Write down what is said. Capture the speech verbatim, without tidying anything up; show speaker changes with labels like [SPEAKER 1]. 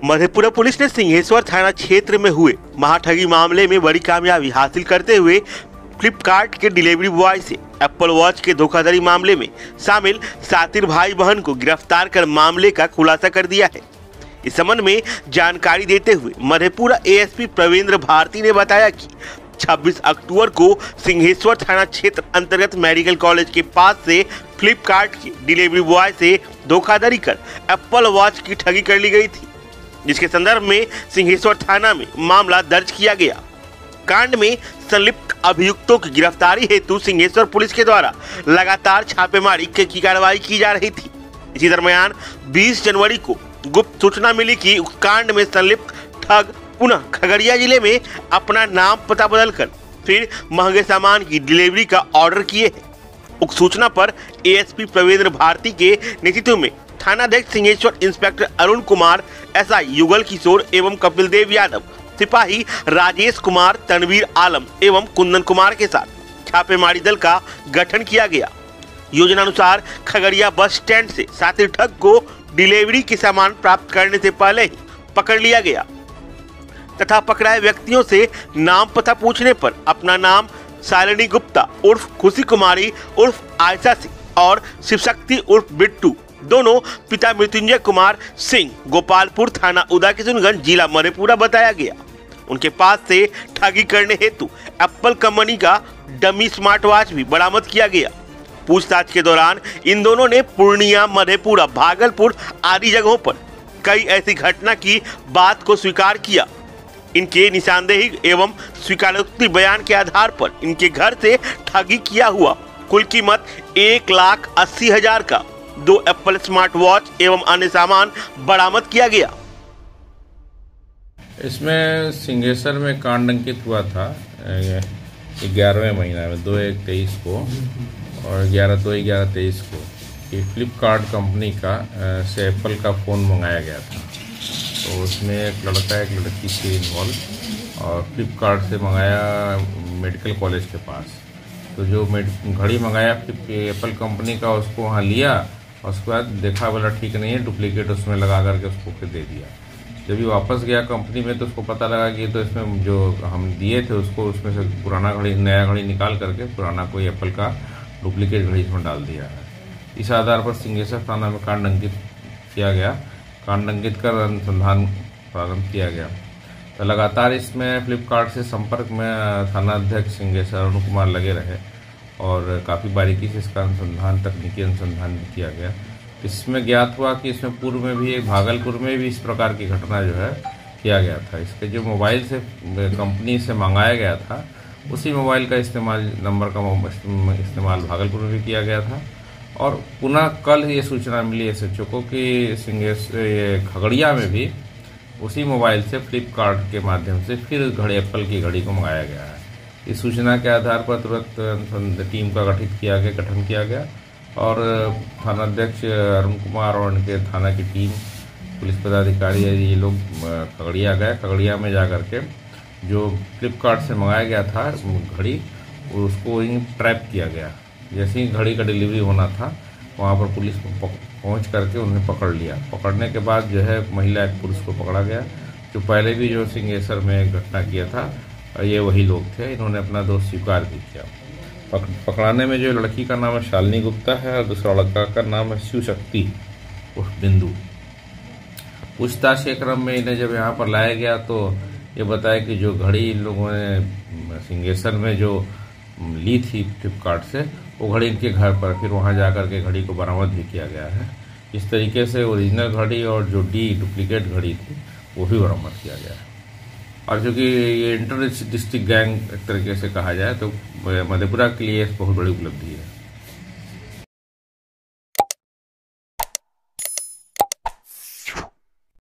[SPEAKER 1] Madhepura police ने सिंहेश्वर थाना क्षेत्र में हुए महाठगी मामले में बड़ी कामयाबी हासिल करते हुए फ्लिपकार्ट के डिलीवरी बॉय से एप्पल वॉच के धोखाधड़ी मामले में शामिल सातिर भाई बहन को गिरफ्तार कर मामले का खुलासा कर दिया है। इस संबंध में जानकारी देते हुए मधेपुरा एएसपी प्रवींद्र भारती ने बताया कि छब्बीस अक्टूबर को सिंहेश्वर थाना क्षेत्र अंतर्गत मेडिकल कॉलेज के पास से फ्लिपकार्ट के डिलीवरी बॉय से धोखाधड़ी कर एप्पल वॉच की ठगी कर ली गई थी, जिसके संदर्भ में सिंहेश्वर थाना में मामला दर्ज किया गया। कांड में संलिप्त अभियुक्तों की गिरफ्तारी हेतु सिंहेश्वर पुलिस के द्वारा लगातार छापेमारी की कार्रवाई की जा रही थी। इसी दरमियान बीस जनवरी को गुप्त सूचना मिली कि उस कांड में संलिप्त ठग पुनः खगड़िया जिले में अपना नाम पता बदलकर फिर महंगे सामान की डिलीवरी का ऑर्डर किए हैं। उक्त सूचना पर एएसपी प्रवींद्र भारती के नेतृत्व में थानाध्यक्ष सिंहेश्वर इंस्पेक्टर अरुण कुमार, एसआई युगल किशोर एवं कपिल देव यादव, सिपाही राजेश कुमार, तनवीर आलम एवं कुंदन कुमार के साथ छापेमारी दल का गठन किया गया। योजनानुसार खगड़िया बस स्टैंड से सातिर ठग को डिलीवरी के सामान प्राप्त करने से पहले ही पकड़ लिया गया तथा पकड़ाए व्यक्तियों से नाम पता पूछने पर अपना नाम शालिनी गुप्ता उर्फ खुशी कुमारी उर्फ आयशा सिंह और शिवशक्ति उर्फ बिट्टू, दोनों पिता मृत्युंजय कुमार सिंह, गोपालपुर थाना उदा किशनगंज जिला मधेपुरा बताया गया। उनके पास से ठगी करने हेतु एप्पल कंपनी का डमी स्मार्ट वॉच भी बरामद किया गया। पूछताछ के दौरान इन दोनों ने पूर्णिया, मधेपुरा, भागलपुर आदि जगहों पर कई ऐसी घटना की बात को स्वीकार किया। इनके निशानदेही एवं स्वीकारोक्ति बयान के आधार पर इनके घर से ठगी किया हुआ कुल कीमत एक लाख अस्सी हजार का दो एप्पल स्मार्ट वॉच एवं अन्य सामान बरामद किया गया।
[SPEAKER 2] इसमें सिंहेश्वर में कांड अंकित हुआ था ग्यारहवें महीना में दो एक तेईस को और ग्यारह दो ग्यारह तेईस को कि फ्लिपकार्ट कंपनी का से एप्पल का फ़ोन मंगाया गया था। तो उसमें एक लड़का एक लड़की थी इन्वॉल्व और फ्लिपकार्ट से मंगाया मेडिकल कॉलेज के पास। तो जो घड़ी मंगाया एप्पल कंपनी का उसको वहाँ लिया और उसके बाद देखा बोला ठीक नहीं है, डुप्लीकेट उसमें लगा करके उसको फिर दे दिया। जब भी वापस गया कंपनी में तो उसको पता लगा कि तो इसमें जो हम दिए थे उसको उसमें से पुराना घड़ी नया घड़ी निकाल करके पुराना कोई एप्पल का डुप्लीकेट घड़ी इसमें डाल दिया है। इस आधार पर सिंहेश्वर थाना में कांड अंकित किया गया। कांड अंकित कर अनुसंधान प्रारंभ किया गया। तो लगातार इसमें फ्लिपकार्ट से संपर्क में थानाध्यक्ष सिंहेश्वर अरुण कुमार लगे रहे और काफ़ी बारीकी से इसका अनुसंधान तकनीकी अनुसंधान भी किया गया। इसमें ज्ञात हुआ कि इसमें पूर्व में भी एक भागलपुर में भी इस प्रकार की घटना जो है किया गया था। इसके जो मोबाइल से कंपनी से मंगाया गया था उसी मोबाइल का इस्तेमाल नंबर का इस्तेमाल भागलपुर में भी किया गया था। और पुनः कल ये सूचना मिली एस एच ओ को कि सिंहेश्वर खगड़िया में भी उसी मोबाइल से फ्लिपकार्ट के माध्यम से फिर घड़ी एप्पल की घड़ी को मंगाया गया है। इस सूचना के आधार पर तुरंत टीम का गठित किया गया गठन किया गया और थानाध्यक्ष अरुण कुमार और उनके थाना की टीम पुलिस पदाधिकारी ये लोग खगड़िया गए। खगड़िया में जा कर के जो फ्लिपकार्ट से मंगाया गया था घड़ी उसको ट्रैप किया गया। जैसे ही घड़ी का डिलीवरी होना था वहाँ पर पुलिस पहुँच करके उन्हें पकड़ लिया। पकड़ने के बाद जो है महिला एक पुरुष को पकड़ा गया जो पहले भी जो सिंहेश्वर में घटना किया था ये वही लोग थे। इन्होंने अपना दोष स्वीकार भी किया। पक, पकड़ाने में जो लड़की का नाम है शालिनी गुप्ता है और दूसरा लड़का का नाम है शिवशक्ति उर्फ बिंदु। पूछताछ के क्रम में इन्हें जब यहाँ पर लाया गया तो ये बताया कि जो घड़ी इन लोगों ने सिंहेश्वर में जो ली थी फ्लिपकार्ट से वो घड़ी इनके घर पर फिर वहाँ जाकर के घड़ी को बरामद भी किया गया है। इस तरीके से ओरिजिनल घड़ी और जो डी डुप्लीकेट घड़ी थी वो भी बरामद किया गया है। और चूँकि ये इंटर डिस्ट्रिक्ट गैंग एक तरीके से कहा जाए तो मधेपुरा के लिए बहुत बड़ी उपलब्धि है।